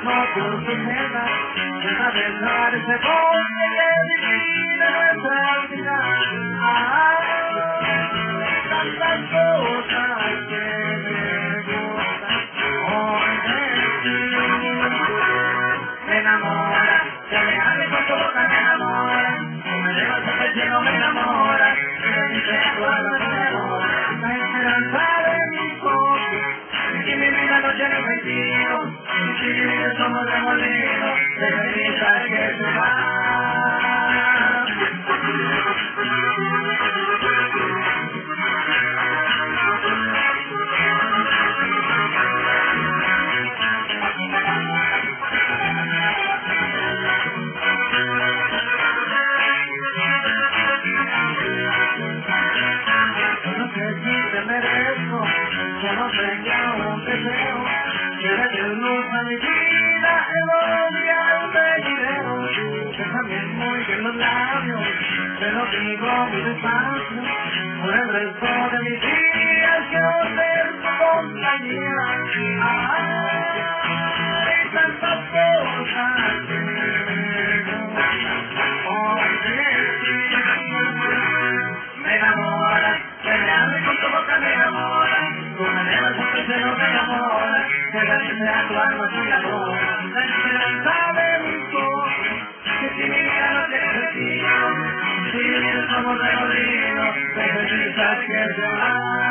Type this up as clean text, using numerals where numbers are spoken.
no por tu meta, deja de dejar ese bosque que divide nuestra vida. Tantas cosas que me gustan hoy de ti. Me enamora, que me hables con tu boca, me enamora, me llevas hasta el cielo, me enamora, y de mi recuerdo me enamora, la esperanza de mi coche, si mi vida no tiene sentido, si mi vida somos remolinos, de cenizas que se van. Yo no tenía un deseo, que luz a mi vida, elogiar de dinero. Déjame muy bien los labios, te lo digo muy despacio, por el resto de mis días quiero ser tu compañía. Hay tantas cosas que me me enamora, que me hable con tu boca, me enamora, tú me llevas hasta el cielo, me enamora, que la gente a tu alma se enamora, la esperanza de mi corazón, que si mi vida no tiene sentido, si mi vida somos remolinos, de cenizas que se van.